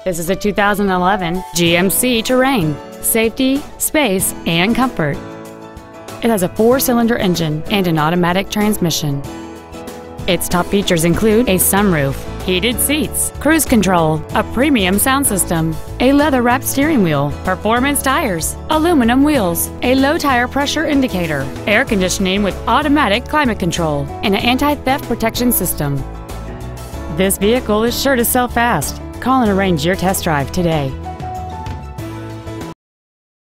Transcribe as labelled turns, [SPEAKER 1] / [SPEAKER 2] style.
[SPEAKER 1] This is a 2011 GMC Terrain. Safety, space, and comfort. It has a 4-cylinder engine and an automatic transmission. Its top features include a sunroof, heated seats, cruise control, a premium sound system, a leather-wrapped steering wheel, performance tires, aluminum wheels, a low tire pressure indicator, air conditioning with automatic climate control, and an anti-theft protection system. This vehicle is sure to sell fast. Call and arrange your test drive today.